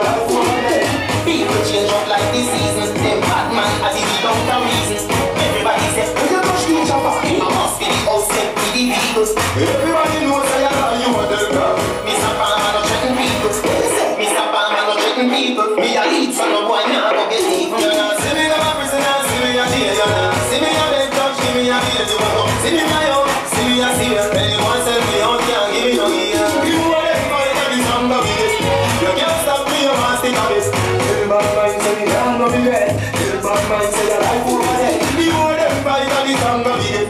life over there. People change up like the seasons. Them bad man as if without a reason. Everybody says, when you touch the chopper, I must be the outset with the Beatles. Everybody knows I am you are the girl. Mr. Palmer no threaten people. Mr. Palmer no threaten people. Me a lead from no boy now go get deep. You not see me in my prison, see me a jail. You not see me a bed touch, give me a beat. You want to see me my own, see me a see. Anyone send me out, can't give me no ear. You want everybody to be strong to be this. You can't stop me, you must stick on this. Tell bad mind say me can't go be dead. Tell bad mind say your life over there. You want everybody to be strong to be this.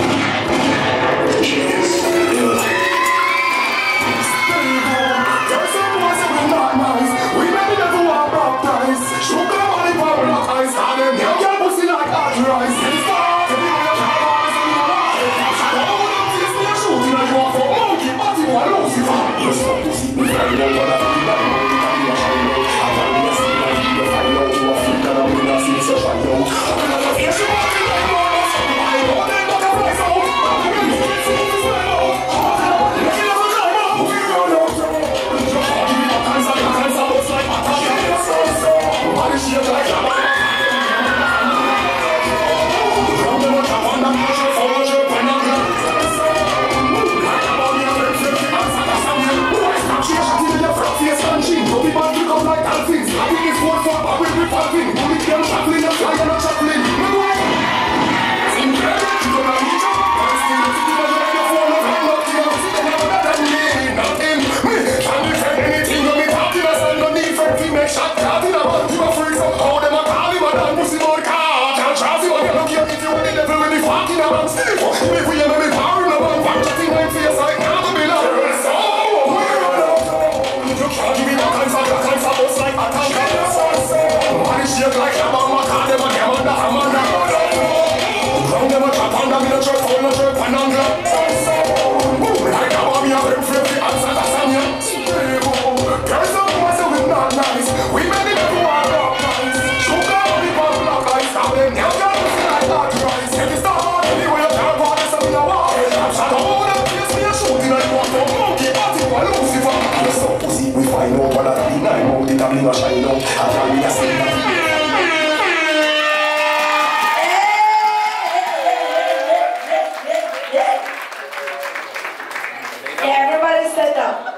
Everybody stand up.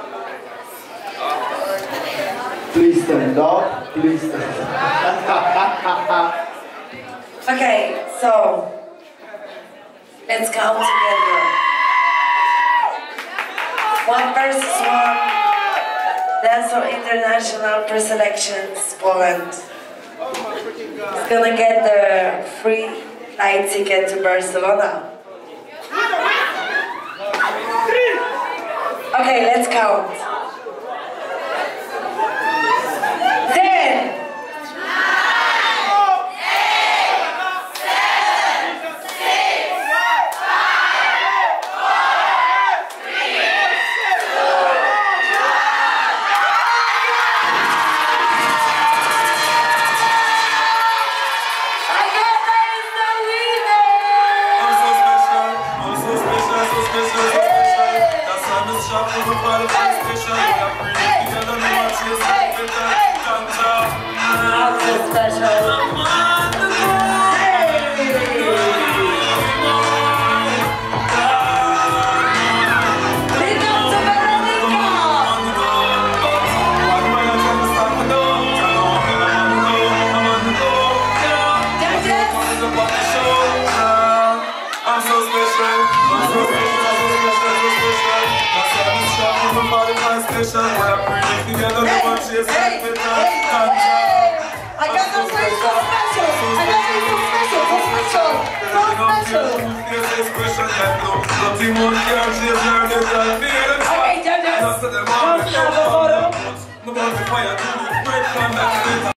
Please stand up. Please stand up. Okay, so let's count together. 1 versus 1. Dancehall International pre-selections Poland. He's gonna get the free flight ticket to Barcelona. Okay, let's count. 10. Okay, judges, one have a photo.